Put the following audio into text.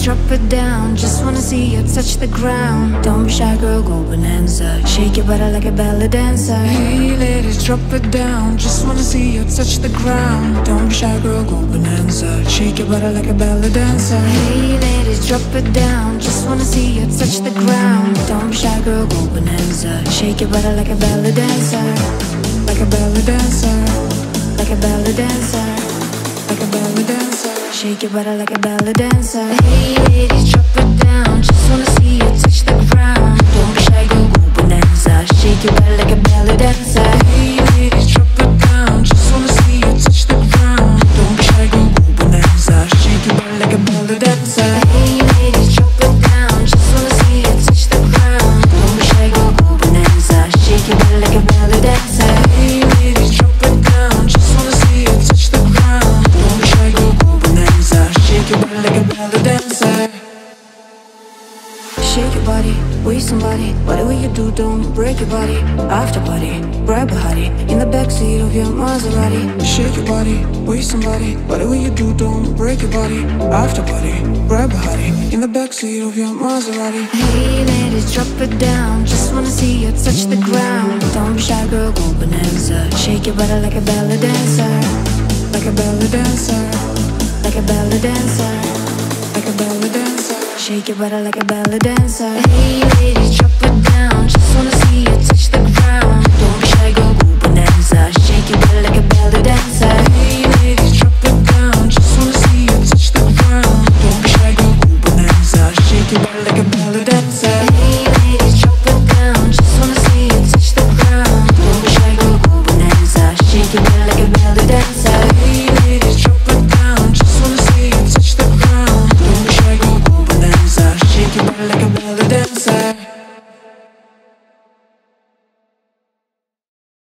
drop it down. Just wanna see you touch the ground. Don't be shy, girl, go bonanza. Shake your body like a ballet dancer. Hey ladies, drop it down. Just wanna see you touch the ground. Don't be shy, girl, go bonanza. Shake your body like a ballet dancer. Hey ladies, drop it down. Just wanna see you touch the ground. Don't be shy, girl, go bonanza. Shake your body like a ballet dancer. Like a ballet dancer. Like a ballet dancer. Like a ballet dancer. Shake your body like a ballet dancer. Hey ladies, drop it down. Just wanna see you touch the ground. Don't be shy, go bonanza. Shake your body like a ballet dancer. Hey ladies, drop it down. Just wanna see you touch the ground. Don't be shy, go bonanza. Shake your body like a ballet dancer. Hey ladies, drop it down. Just wanna see you touch the ground. Don't be shy, go bonanza. Shake your body like a ballet dancer. Hey ladies, drop it down. Just wanna see you touch the ground. Don't be shy, go bonanza. Shake your body like a ballet dancer. Shake your body, waste somebody. Whatever you do, don't break your body. After party, grab a hottie in the backseat of your Maserati. Shake your body, waste somebody. Whatever you do, don't break your body. After party, grab a hottie in the backseat of your Maserati. Hey ladies, drop it down. Just wanna see you touch the ground. Don't be shy, girl, go bonanza. Shake your body like a ballet dancer. Like a ballet dancer. Like a ballet dancer. Like a ballet dancer. Shake your body like a ballet dancer. Hey ladies, drop it down. Just wanna see you touch the ground. Don't be shy, go bonanza. Shake your body like a ballet dancer.